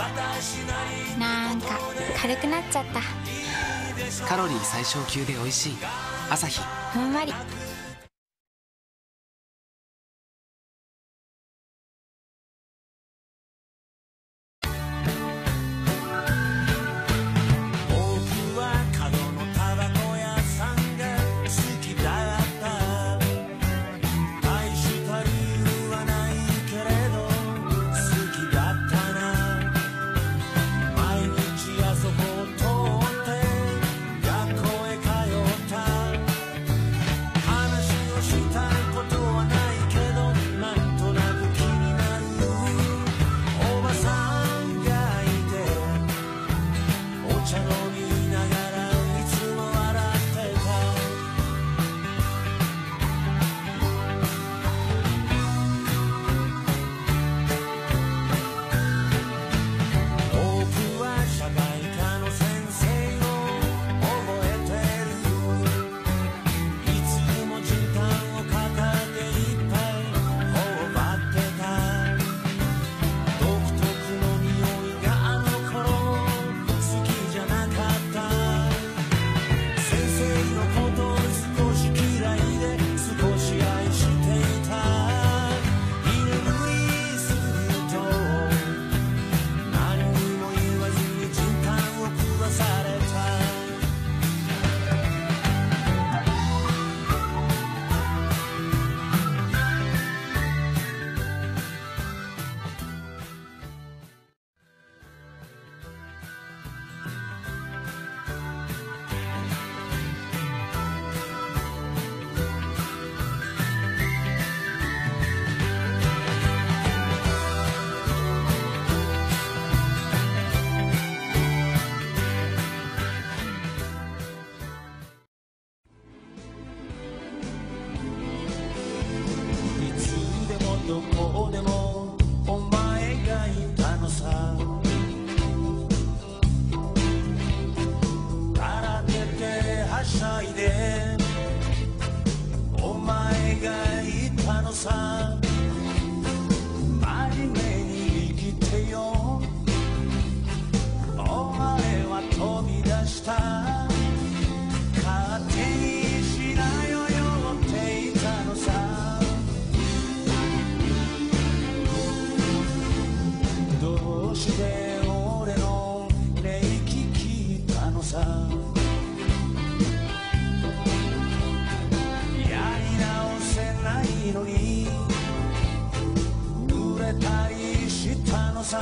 なんか軽くなっちゃった。 カロリー最小級で美味しいアサヒ。 ふんわり。 どこでもお前がいたのさ。空手ではしゃいでお前がいたのさ。真面目に生きてよ、お前は飛び出した。勝手にしなよよっていたのさ。どうして俺の寝息聞いたのさ。やり直せないのに売れたりしたのさ。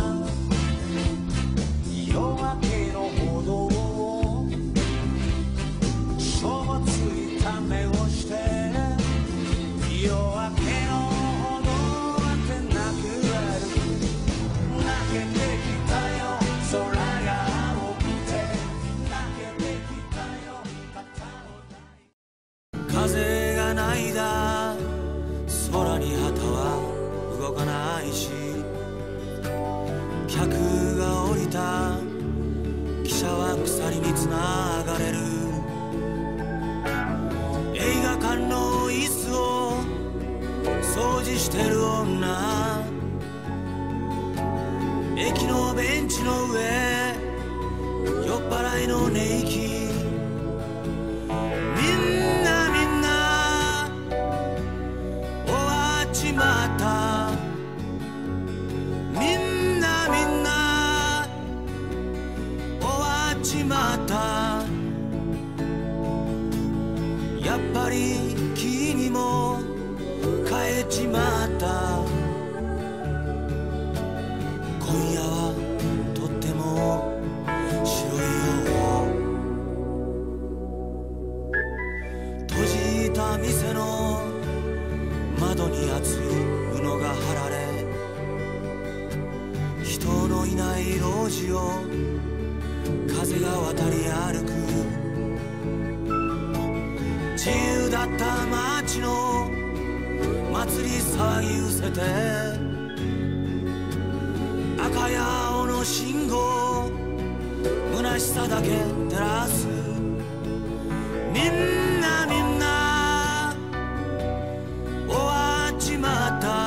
夜明けの歩道をしょぼついた目をして夜明けの歩道はてなく歩く。泣けてきたよ空が青くて、泣けてきたよ肩を抱いて。風がないだ空に旗は動かないし、客が降りた汽車は鎖につながれる。映画館の椅子を掃除してる女、駅のベンチの上酔っ払いの寝息。みんなみんな終わっちまった。みんなみんな終わっちまった。やっぱり君も帰っちまった。今夜はとっても白いよ。閉じた店の窓に厚い布が張られ、人のいない路地を風が渡り歩く。自由だった街の祭り騒ぎ失せて、赤や青の信号虚しさだけ照らす。みんなみんな終わっちまった。